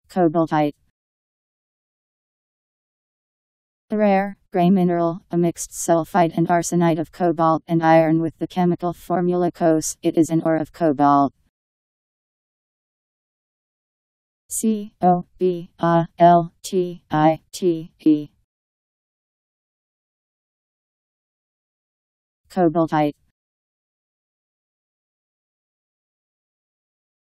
Cobaltite. A rare, gray mineral, a mixed sulfide and arsenide of cobalt and iron with the chemical formula CoAsS. It is an ore of cobalt. Cobaltite. Cobaltite.